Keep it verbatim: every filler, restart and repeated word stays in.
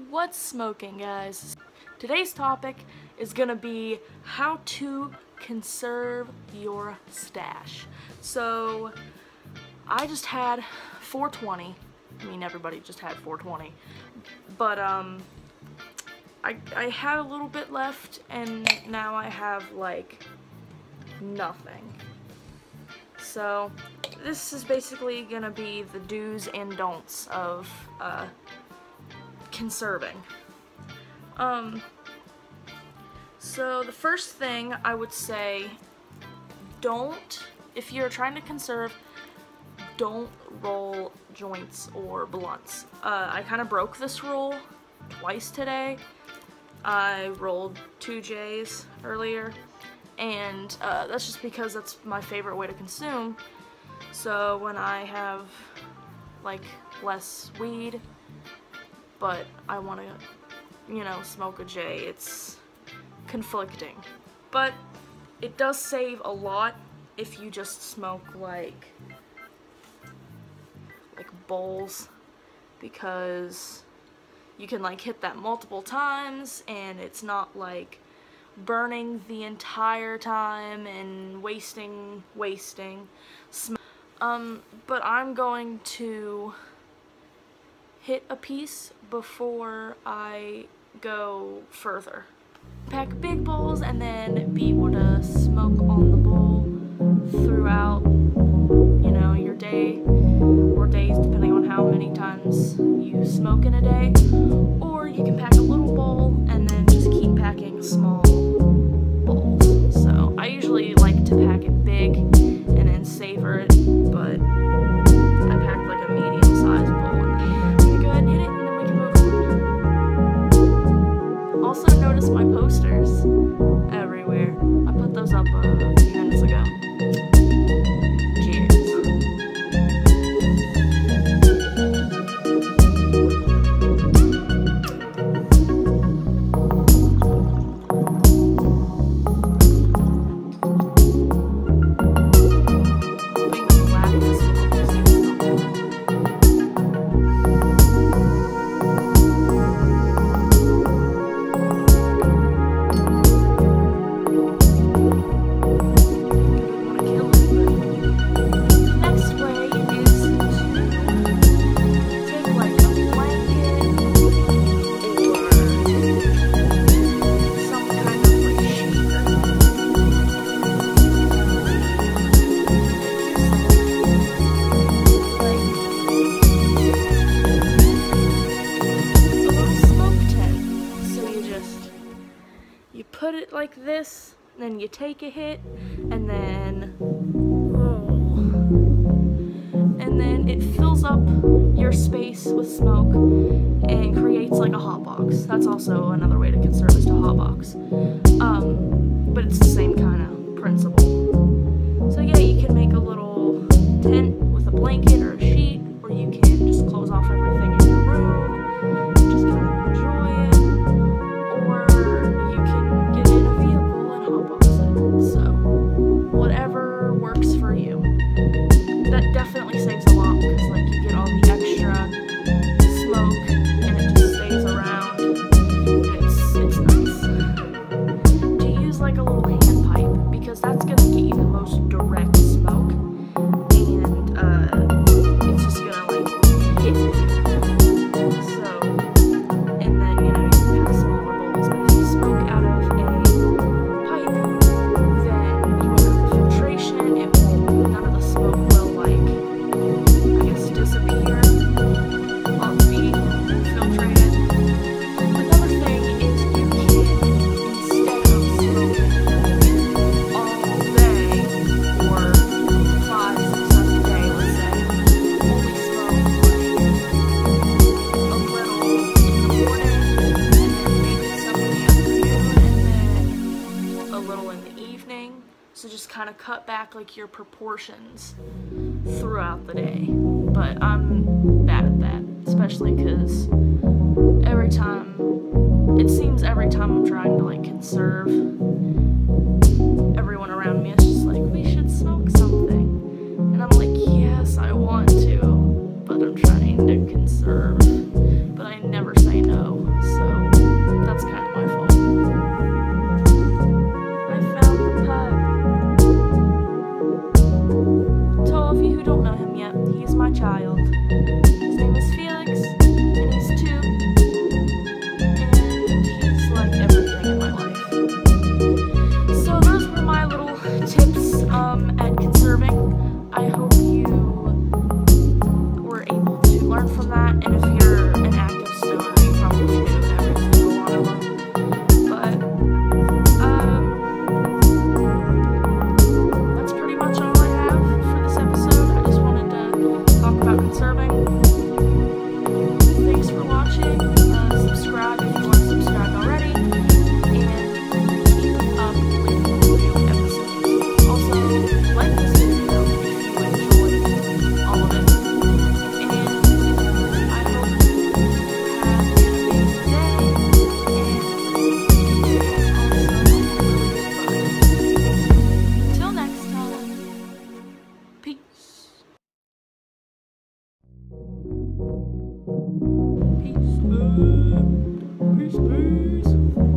What's smoking, guys? Today's topic is gonna be how to conserve your stash. So I just had four twenty. I mean, everybody just had four twenty, but um I, I had a little bit left, and now I have like nothing. So this is basically gonna be the do's and don'ts of uh, conserving. Um, so the first thing I would say, don't, if you're trying to conserve, don't roll joints or blunts. Uh, I kind of broke this rule twice today. I rolled two J's earlier, and uh, that's just because that's my favorite way to consume. So when I have like less weed, but I want to, you know, smoke a J, it's conflicting. But it does save a lot if you just smoke like like bowls, because you can like hit that multiple times and it's not like burning the entire time and wasting wasting sm um but I'm going to hit a piece before I go further. Pack big bowls and then be able to smoke on the bowl throughout, you know, your day or days, depending on how many times you smoke in a day. Or you can pack a little bowl and then just keep packing small bowls. So I usually like to pack it big and then savor it, but I packed like a medium-sized bowl. I'm gonna go ahead and hit it, and then we can move on. Also notice my posters everywhere. I put those up uh, a few minutes ago. Put it like this, then you take a hit, and then oh, and then it fills up your space with smoke and creates like a hot box. That's also another way to conserve, is to hot box. Um, but it's the same kind of principle. So yeah, you can make a little tent with a blanket or a sheet, or you can just close off everything in your room, just kind of enjoy it. Or you can get in a vehicle and hot box it. So whatever works for you. That definitely saves a lot, because like you get all the extra smoke and it just stays around. It's it's nice to use like a little hand pipe, because that's gonna get you the most direct smoke, and uh, it's just gonna like hit you. So, and then you know you can pack smaller bowls, but if you smoke out of a pipe, then you won't have the filtration. It won't. None of the smoke will like, I guess, disappear. Won't be filtrated. Another thing is you can, instead of smoking all day or five, six times a day, let's say, only smoke like a little in the morning, and then maybe some in the afternoon, and then a little in the evening. So just kind of cut back like your proportions throughout the day. But I'm bad at that, especially because every time, it seems every time I'm trying to like conserve, everyone around me is just like, we should smoke something. And I'm like, yes, I want to, but I'm trying to conserve. But I never say no. Peace. Peace, peace.